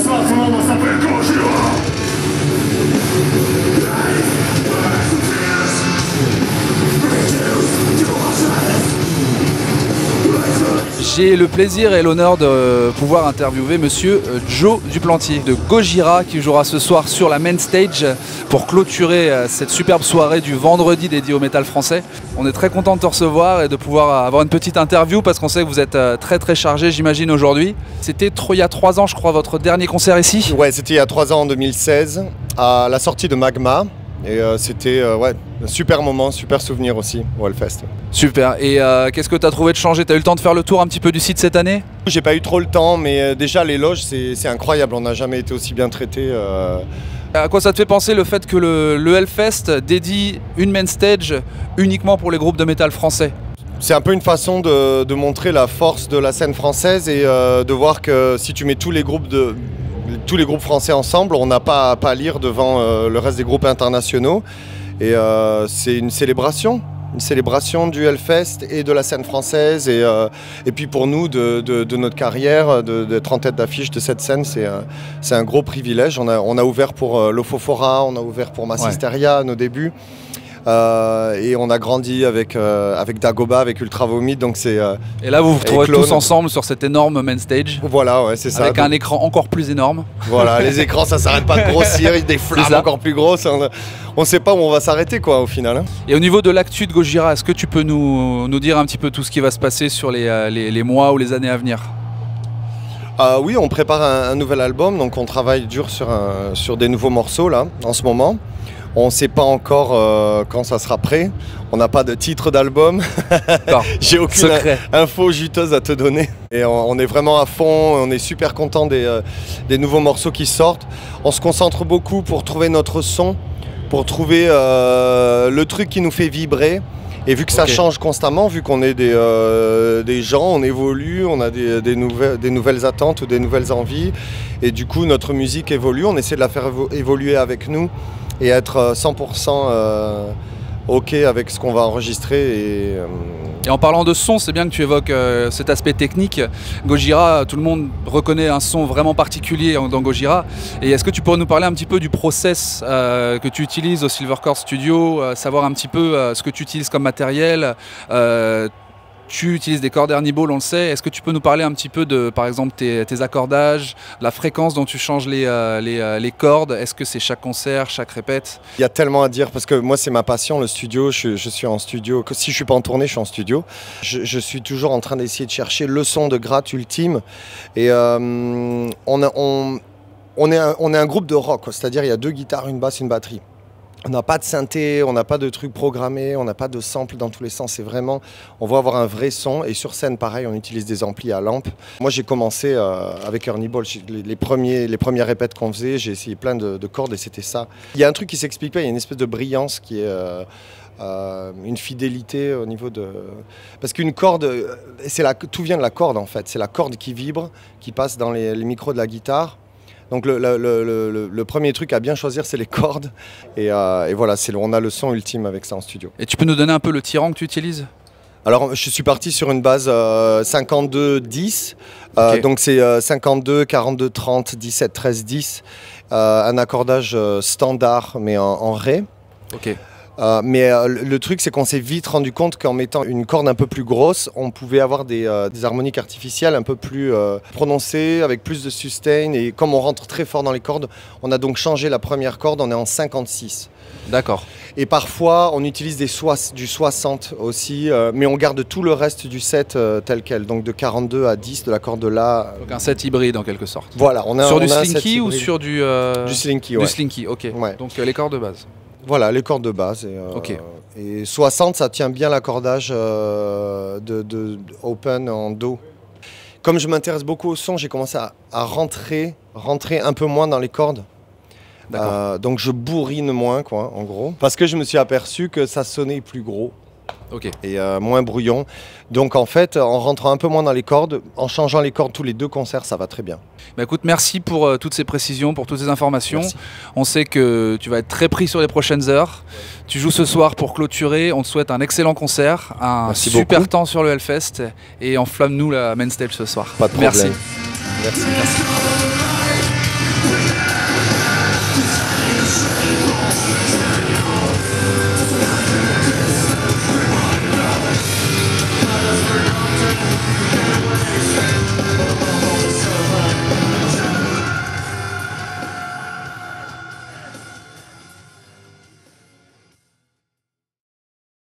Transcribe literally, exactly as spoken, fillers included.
soir, tout le monde s'appelle Gojira. J'ai le plaisir et l'honneur de pouvoir interviewer monsieur Joe Duplantier de Gojira qui jouera ce soir sur la main stage pour clôturer cette superbe soirée du vendredi dédiée au métal français. On est très content de te recevoir et de pouvoir avoir une petite interview parce qu'on sait que vous êtes très très chargé, j'imagine, aujourd'hui. C'était il y a trois ans, je crois, votre dernier concert ici? Ouais, c'était il y a trois ans, en deux mille seize, à la sortie de Magma. Et euh, c'était euh, ouais, un super moment, super souvenir aussi au Hellfest. Super. Et euh, qu'est-ce que tu as trouvé de changer? Tu as eu le temps de faire le tour un petit peu du site cette année? J'ai pas eu trop le temps, mais euh, déjà les loges, c'est incroyable. On n'a jamais été aussi bien traité. Euh... À quoi ça te fait penser le fait que le, le Hellfest dédie une main stage uniquement pour les groupes de métal français? C'est un peu une façon de, de montrer la force de la scène française et euh, de voir que si tu mets tous les groupes de... tous les groupes français ensemble, on n'a pas à pâlir devant euh, le reste des groupes internationaux. Et euh, c'est une célébration, une célébration du Hellfest et de la scène française. Et, euh, et puis pour nous, de, de, de notre carrière, d'être en tête d'affiche de cette scène, c'est euh, un gros privilège. On a, on a ouvert pour euh, l'Ofofora, on a ouvert pour Massisteria à nos débuts. Euh, et on a grandi avec, euh, avec Dagoba, avec Ultra Vomit, donc c'est... Euh, et là vous vous retrouvez tous ensemble sur cette énorme main stage. Voilà, ouais, c'est ça. Avec donc, un écran encore plus énorme. Voilà, les écrans ça s'arrête pas de grossir, des flammes encore plus grosses. On ne sait pas où on va s'arrêter quoi au final. Hein. Et au niveau de l'actu de Gojira, est-ce que tu peux nous, nous dire un petit peu tout ce qui va se passer sur les, les, les mois ou les années à venir? Euh, oui, on prépare un, un nouvel album, donc on travaille dur sur, un, sur des nouveaux morceaux là, en ce moment. On ne sait pas encore euh, quand ça sera prêt. On n'a pas de titre d'album. J'ai aucune Secret. info juteuse à te donner. Et on, on est vraiment à fond. On est super content des, euh, des nouveaux morceaux qui sortent. On se concentre beaucoup pour trouver notre son, pour trouver euh, le truc qui nous fait vibrer. Et vu que ça okay. change constamment, vu qu'on est des, euh, des gens, on évolue, on a des, des, nouvelles, des nouvelles attentes ou des nouvelles envies. Et du coup, notre musique évolue. On essaie de la faire évoluer avec nous et être cent pour cent euh, OK avec ce qu'on va enregistrer. Et, euh... et en parlant de son, c'est bien que tu évoques euh, cet aspect technique. Gojira, tout le monde reconnaît un son vraiment particulier dans Gojira. Et est-ce que tu pourrais nous parler un petit peu du process euh, que tu utilises au Silvercore Studio, euh, savoir un petit peu euh, ce que tu utilises comme matériel euh, Tu utilises des cordes Ernie Ball, on le sait. Est-ce que tu peux nous parler un petit peu de, par exemple, tes, tes accordages, la fréquence dont tu changes les, euh, les, euh, les cordes? Est-ce que c'est chaque concert, chaque répète? Il y a tellement à dire parce que moi, c'est ma passion, le studio. Je, je suis en studio. Si je suis pas en tournée, je suis en studio. Je, je suis toujours en train d'essayer de chercher le son de gratte ultime. Et euh, on, a, on, on, est un, on est un groupe de rock, c'est-à-dire il y a deux guitares, une basse, une batterie. On n'a pas de synthé, on n'a pas de trucs programmés, on n'a pas de samples dans tous les sens. C'est vraiment, on veut avoir un vrai son. Et sur scène, pareil, on utilise des amplis à lampe. Moi, j'ai commencé euh, avec Ernie Ball. Les, les, premiers, les premières répètes qu'on faisait, j'ai essayé plein de, de cordes et c'était ça. Il y a un truc qui s'explique pas, il y a une espèce de brillance qui est... Euh, Euh, une fidélité au niveau de... Parce qu'une corde, c'est la... tout vient de la corde en fait. C'est la corde qui vibre, qui passe dans les, les micros de la guitare. Donc le, le, le, le, le premier truc à bien choisir, c'est les cordes. Et, euh, et voilà, on a le son ultime avec ça en studio. Et tu peux nous donner un peu le tirant que tu utilises? Alors je suis parti sur une base euh, cinquante-deux dix. Euh, okay. Donc c'est euh, cinquante-deux, quarante-deux, trente, dix-sept, treize, dix. Euh, un accordage euh, standard mais en, en Ré. Ok. Euh, mais euh, le truc, c'est qu'on s'est vite rendu compte qu'en mettant une corde un peu plus grosse, on pouvait avoir des, euh, des harmoniques artificielles un peu plus euh, prononcées, avec plus de sustain. Et comme on rentre très fort dans les cordes, on a donc changé la première corde, on est en cinquante-six. D'accord. Et parfois, on utilise des so du soixante aussi, euh, mais on garde tout le reste du set euh, tel quel. Donc de quarante-deux à dix, de la corde là. Donc un set hybride en quelque sorte. Voilà. On a, sur on du a slinky ou sur du... Euh... Du slinky, ouais. Du slinky, ok. Ouais. Donc euh, les cordes de base. Voilà, les cordes de base. Et, euh, okay. et soixante, ça tient bien l'accordage euh, de, de, de open en do. Comme je m'intéresse beaucoup au son, j'ai commencé à, à rentrer, rentrer un peu moins dans les cordes. Euh, donc je bourrine moins, quoi, en gros. Parce que je me suis aperçu que ça sonnait plus gros. Okay. Et euh, moins brouillon. Donc en fait, en rentrant un peu moins dans les cordes, en changeant les cordes tous les deux concerts, ça va très bien. Bah écoute, merci pour euh, toutes ces précisions, pour toutes ces informations. Merci. On sait que tu vas être très pris sur les prochaines heures. Ouais. Tu joues ce soir pour clôturer. On te souhaite un excellent concert, un merci super beaucoup. temps sur le Hellfest et enflamme-nous la main stage ce soir. Pas de problème. Merci. Merci. merci. We